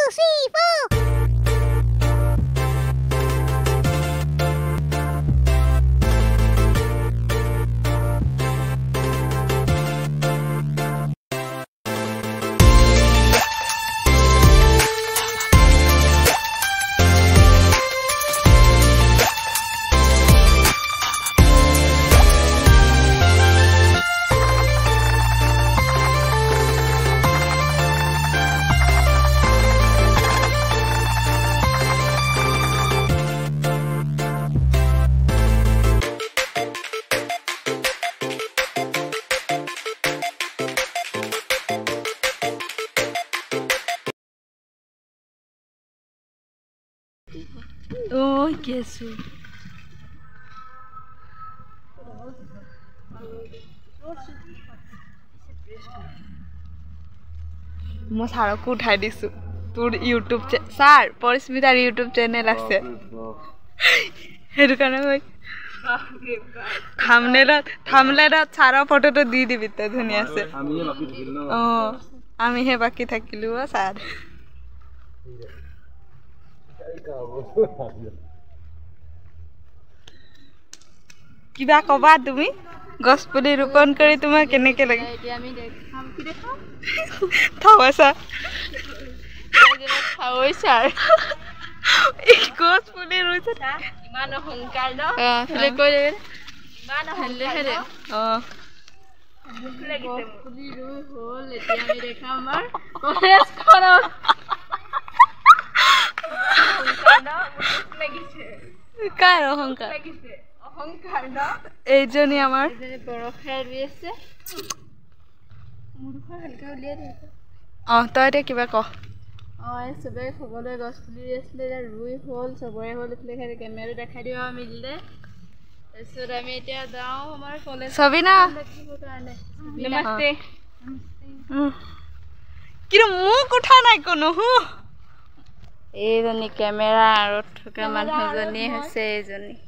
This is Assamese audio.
3, 4. Oh, yes. মই সাৰকো উঠাই দিছো তোৰ ইউটিউব স্যাৰ পৰিস্মিতাৰ ইউটিউব চেনেল আছে হেতু কাৰণে মই থামনেলত সাৰৰ ফটোটো দি দিবি তে ধুনীয়া আছে আমিহে বাকি থাকিলো স্যাৰ কিবা কবা তুমি গছপুলি ৰোপণ কৰি তোমাৰ কেনেকে লাগে এতিয়া আমি দেখাম কি দেখাম থাওছা থাওছা এই গছপুলি ৰুইছে ইমান অহংকাৰ ন ফলে কৈ দে ইমান অহংকাৰ গছপুলি ৰুই হ'ল এতিয়া আমি দেখাম আমাৰ কলেজ খনৰ অহংকাৰ ন লাগিছে কাৰ অহংকাৰ লাগিছে অহংকাৰ ন এইজনী আমাৰ এইজনী বৰখাই ৰুই আছে মুৰখা হালকা উলিয়াই দে তই এতিয়া কিবা ক এই সবে সকলোৱে গছপুলি ৰুইছিলে ৰুই হ'ল সবৰে হ'ল এফালে কেমেৰা দেখাই দিওঁ মিলিলে তাৰপিছত আমি এতিয়া যাওঁ আমাৰ কলেজ সবিনা নমস্তে কিন্তু মোক উঠা নাই কোনো এইজনী কেমেৰা আৰু থকা মানুহজনী হৈছে এইজনী